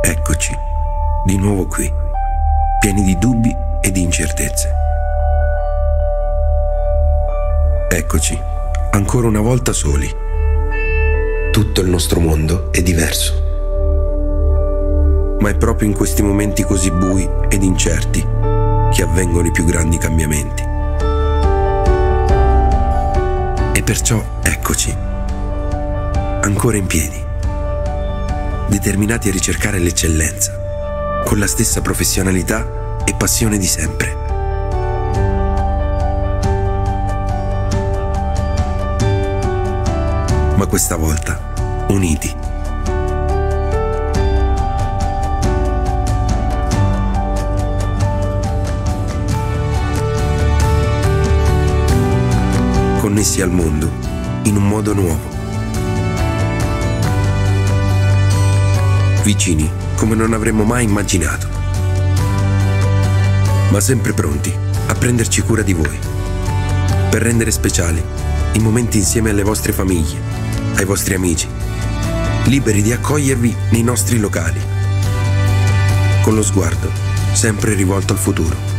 Eccoci, di nuovo qui, pieni di dubbi e di incertezze. Eccoci, ancora una volta soli. Tutto il nostro mondo è diverso. Ma è proprio in questi momenti così bui ed incerti che avvengono i più grandi cambiamenti. E perciò eccoci, ancora in piedi, determinati a ricercare l'eccellenza, con la stessa professionalità e passione di sempre. Ma questa volta uniti. Connessi al mondo in un modo nuovo. Vicini come non avremmo mai immaginato. Ma sempre pronti a prenderci cura di voi, per rendere speciali i momenti insieme alle vostre famiglie, ai vostri amici, liberi di accogliervi nei nostri locali, con lo sguardo sempre rivolto al futuro.